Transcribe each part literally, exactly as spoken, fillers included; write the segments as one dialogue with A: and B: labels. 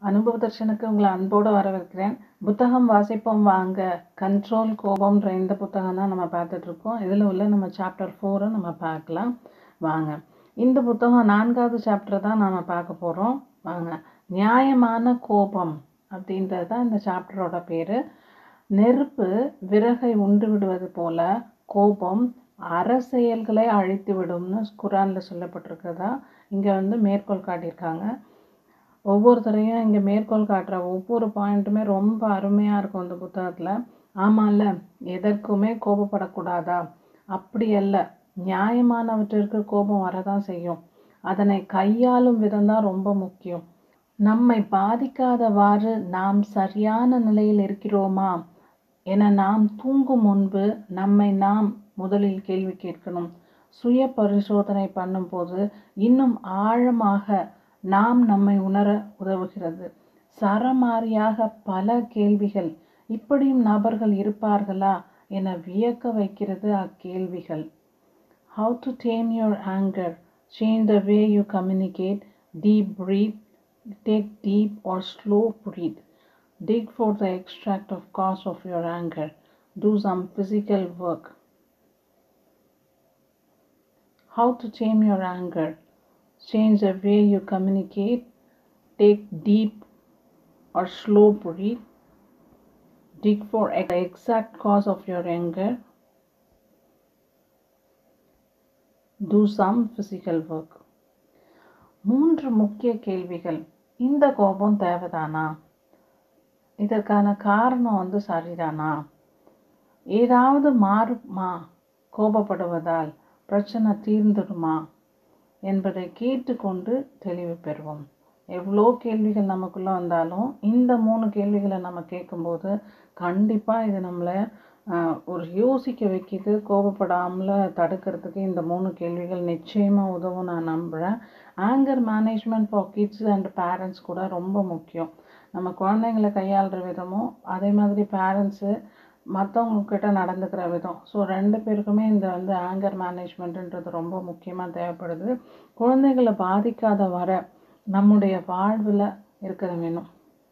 A: அனுபவ தர்ஷனுக்கு உங்களை அன்போடு வரவேற்கிறேன். புத்தகம் வாசிப்போம் வாங்க, கண்ட்ரோல் கோபம்ன்ற இந்த புத்தகம் தான் நம்ம பார்த்துட்ருக்கோம். இதில் உள்ள நம்ம சாப்டர் ஃபோரை நம்ம பார்க்கலாம் வாங்க. இந்த புத்தகம் நான்காவது சாப்டர் தான் நாம் பார்க்க போகிறோம் வாங்க. நியாயமான கோபம் அப்படின்றது தான் இந்த சாப்டரோட பேர். நெருப்பு விறகை உண்டு விடுவது போல கோபம் அரசியல்களை அழித்து விடும்னு குரானில் சொல்லப்பட்டிருக்கிறதா இங்கே வந்து மேற்கோள் காட்டியிருக்காங்க. ஒவ்வொருத்தரையும் இங்கே மேற்கோள் காட்டுற ஒவ்வொரு பாயிண்ட்டுமே ரொம்ப அருமையாக இருக்கும் இந்த புத்தகத்தில். ஆமாம்ல, எதற்குமே கோபப்படக்கூடாதா? அப்படி அல்ல, நியாயமானவற்றிற்கு கோபம் வரதான் செய்யும். அதனை கையாளும் விதம்தான் ரொம்ப முக்கியம். நம்மை பாதிக்காதவாறு நாம் சரியான நிலையில் இருக்கிறோமா என நாம் தூங்கும் முன்பு நம்மை நாம் முதலில் கேள்வி கேட்கணும். சுய பரிசோதனை பண்ணும்போது இன்னும் ஆழமாக நாம் நம்மை உணர உதவுகிறது. சரமாரியாக பல கேள்விகள், இப்படியும் நபர்கள் இருப்பார்களா என வியக்க வைக்கிறது அக்கேள்விகள். How to tame your anger, change the way you communicate, deep breathe, take deep or slow breathe, dig for the extract of cause of your anger, do some physical work. How to tame your anger, change the way you communicate, take deep or slow breathe, dig for the exact cause of your anger, do some physical work. மூன்று முக்கிய கேள்விகள். இந்த கோபம் தேவைதானா? இதற்கான காரணம் வந்து சரிதானா? ஏதாவது மாறுமா? கோபப்படுவதால் பிரச்சனை தீர்ந்துடுமா என்பதை கேட்டுக்கொண்டு தெளிவு பெறுவோம். எவ்வளோ கேள்விகள் நமக்குள்ளே வந்தாலும் இந்த மூணு கேள்விகளை நம்ம கேட்கும்போது கண்டிப்பாக இது நம்மளை ஒரு யோசிக்க வைக்கிது. கோபப்படாமல் தடுக்கிறதுக்கு இந்த மூணு கேள்விகள் நிச்சயமாக உதவும் நான் நம்புகிறேன். Anger management for kids and parents கூட ரொம்ப முக்கியம். நம்ம குழந்தைங்களை கையாளுற விதமும் அதே மாதிரி பேரண்ட்ஸு மற்றவங்கக்கிட்ட நடந்துக்கிற விதம், ஸோ ரெண்டு பேருக்குமே இந்த வந்து ஆங்கர் மேனேஜ்மெண்ட்டுன்றது ரொம்ப முக்கியமாக தேவைப்படுது. குழந்தைகளை பாதிக்காத வர நம்முடைய வாழ்வில் இருக்கிற வேணும்.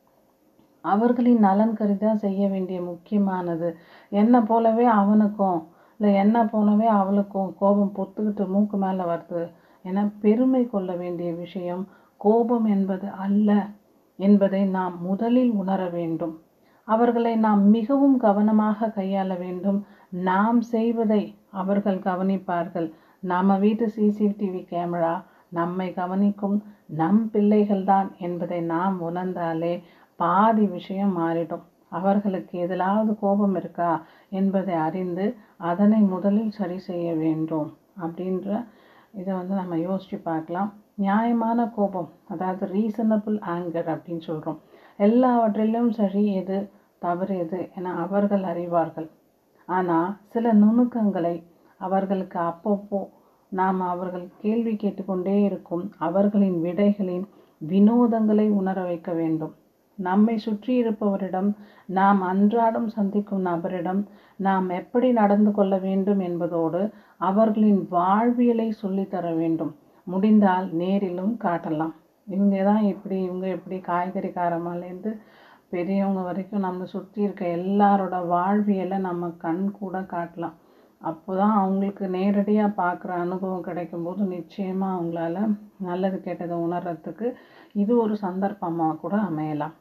A: அவர்களின் நலன் கருதி தான் செய்ய வேண்டிய முக்கியமானது. என்னை போலவே அவனுக்கும் இல்லை என்னை போலவே அவளுக்கும் கோபம் பொத்துக்கிட்டு மூக்கு மேலே வருது என பெருமை கொள்ள வேண்டிய விஷயம் கோபம் என்பது அல்ல என்பதை நாம் முதலில் உணர வேண்டும். அவர்களை நாம் மிகவும் கவனமாக கையாள வேண்டும். நாம் செய்வதை அவர்கள் கவனிப்பார்கள். நம்ம வீட்டு சிசிடிவி கேமரா நம்மை கவனிக்கும் நம் பிள்ளைகள் தான் என்பதை நாம் உணர்ந்தாலே பாதி விஷயம் மாறிடும். அவர்களுக்கு எதிலாவது கோபம் இருக்கா என்பதை அறிந்து அதனை முதலில் சரி செய்ய வேண்டும் அப்படின்ற இதை வந்து நம்ம யோசித்து பார்க்கலாம். நியாயமான கோபம், அதாவது ரீசனபிள் ஆங்கர் அப்படின்னு சொல்கிறோம். எல்லாவற்றிலும் சரி எது தவறு எது என அவர்கள் அறிவார்கள். ஆனால் சில நுணுக்கங்களை அவர்களுக்கு அப்பப்போ நாம் அவர்கள் கேள்வி கேட்டுக்கொண்டே இருக்கும் அவர்களின் விடைகளின் வினோதங்களை உணர வைக்க வேண்டும். நம்மை சுற்றி இருப்பவரிடம், நாம் அன்றாடம் சந்திக்கும் நபரிடம் நாம் எப்படி நடந்து கொள்ள வேண்டும் என்பதோடு அவர்களின் வாழ்வியலை சொல்லித்தர வேண்டும். முடிந்தால் நேரிலும் காட்டலாம். இவங்க தான் இப்படி, இவங்க எப்படி, காய்கறிக்காரமாலேருந்து பெரியவங்க வரைக்கும் நம்மளை சுற்றி இருக்க எல்லாரோட வாழ்வியலை நம்ம கண் கூட காட்டலாம். அப்போ தான் அவங்களுக்கு நேரடியாக பார்க்குற அனுபவம் கிடைக்கும்போது நிச்சயமாக அவங்களால நல்லது கெட்டதை உணர்றதுக்கு இது ஒரு சந்தர்ப்பமாக கூட அமையலாம்.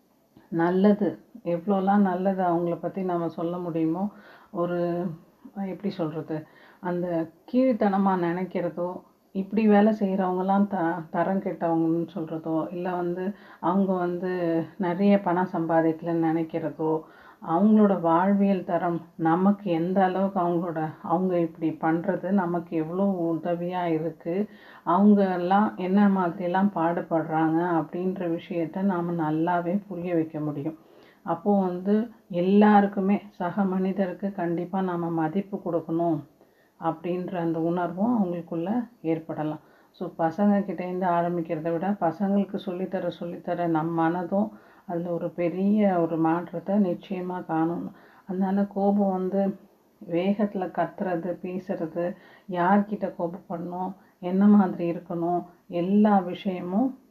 A: நல்லது எவ்வளோலாம் நல்லது அவங்கள பற்றி நம்ம சொல்ல முடியுமோ, ஒரு எப்படி சொல்கிறது, அந்த கீழ்த்தனமாக நினைக்கிறதோ, இப்படி வேலை செய்கிறவங்களாம் த தரம் கெட்டவங்கன்னு சொல்கிறதோ, இல்லை வந்து அவங்க வந்து நிறைய பணம் சம்பாதிக்கலன்னு நினைக்கிறதோ, அவங்களோட வாழ்வியல் தரம் நமக்கு எந்த அளவுக்கு அவங்களோட அவங்க இப்படி பண்ணுறது நமக்கு எவ்வளோ உதவியாக இருக்குது, அவங்க எல்லாம் என்ன மாதிரியெல்லாம் பாடுபடுறாங்க அப்படின்ற விஷயத்த நாம் நல்லாவே புரிய வைக்க முடியும். அப்போது வந்து எல்லாருக்குமே சக மனிதருக்கு கண்டிப்பாக நாம் மதிப்பு கொடுக்கணும் அப்படின்ற அந்த உணர்வும் அவங்களுக்குள்ள ஏற்படலாம். ஸோ பசங்கக்கிட்டேருந்து ஆரம்பிக்கிறத விட பசங்களுக்கு சொல்லித்தர சொல்லித்தர நம் மனதும் அதில் ஒரு பெரிய ஒரு மாற்றத்தை நிச்சயமாக காணணும். அதனால் கோபம் வந்து வேகத்தில் கத்துறது, பேசுறது, யார்கிட்ட கோபப்படணும், என்ன மாதிரி இருக்கணும், எல்லா விஷயமும்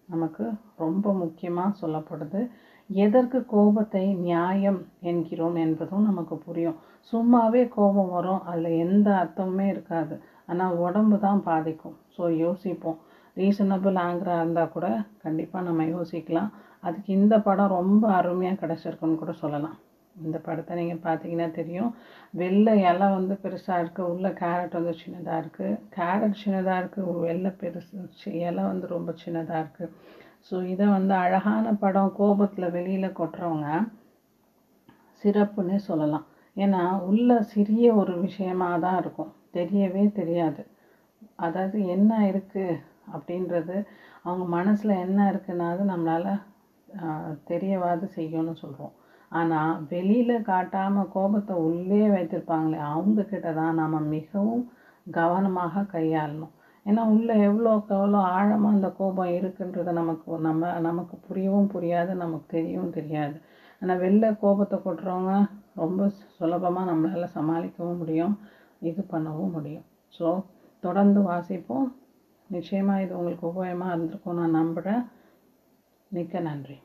A: நமக்கு ரொம்ப முக்கியமாக சொல்லப்படுது. எதற்கு கோபத்தை நியாயம் என்கிறோம் என்பதும் நமக்கு புரியும். சும்மாவே கோபம் வரும், அதில் எந்த அர்த்தமுமே இருக்காது, ஆனால் உடம்பு தான் பாதிக்கும். ஸோ யோசிப்போம். ரீசனபிள் ஆங்கராக இருந்தால் கூட கண்டிப்பாக நம்ம யோசிக்கலாம். அதுக்கு இந்த படம் ரொம்ப அருமையாக கிடச்சிருக்குன்னு கூட சொல்லலாம். இந்த படத்தை நீங்கள் பார்த்தீங்கன்னா தெரியும். வெள்ளை இலை வந்து பெருசாக இருக்குது, உள்ள கேரட் வந்து சின்னதாக இருக்குது. கேரட் சின்னதாக இருக்குது, வெள்ளை பெருசு, இலை வந்து ரொம்ப சின்னதாக இருக்குது. ஸோ இதை வந்து அழகான படம், கோபத்தில் வெளியில் கொட்டுறவங்க சிறப்புன்னே சொல்லலாம். ஏன்னா உள்ள சிறிய ஒரு விஷயமாக தான் இருக்கும், தெரியவே தெரியாது. அதாவது என்ன இருக்குது அப்படின்றது, அவங்க மனசில் என்ன இருக்குன்னாது நம்மளால் தெரியவாது செய்யணும்னு சொல்கிறோம். ஆனால் வெளியில் காட்டாமல் கோபத்தை உள்ளே வைத்திருப்பாங்களே, அவங்கக்கிட்ட தான் நாம் மிகவும் கவனமாக கையாளணும். ஏன்னா உள்ளே எவ்வளோக்கு எவ்வளோ ஆழமாக அந்த கோபம் இருக்குன்றதை நமக்கு நம்ம நமக்கு புரியவும் புரியாது, நமக்கு தெரியவும் தெரியாது. ஆனால் வெளில கோபத்தை கொட்டுறவங்க ரொம்ப சுலபமாக நம்மளால் சமாளிக்கவும் முடியும், இது பண்ணவும் முடியும். ஸோ தொடர்ந்து வாசிப்போம். நிச்சயமாக இது உங்களுக்கு உபயோகமாக இருந்திருக்கும் நான் நம்புகிறேன். மிக்க நன்றி.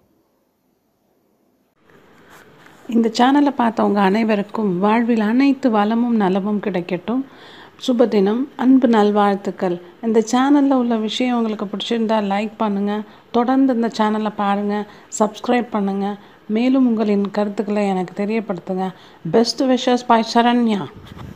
B: இந்த சேனலை பார்த்தவங்க அனைவருக்கும் வாழ்வில் அனைத்து வளமும் நலமும் கிடைக்கட்டும். சுபதினம், அன்பு நல்வாழ்த்துக்கள். இந்த சேனலில் உள்ள விஷயம் உங்களுக்கு பிடிச்சிருந்தால் லைக் பண்ணுங்கள், தொடர்ந்து இந்த சேனலை பாருங்கள், சப்ஸ்கிரைப் பண்ணுங்கள். மேலும் உங்களின் கருத்துக்களை எனக்கு தெரியப்படுத்துங்க. Best wishes by Saranya.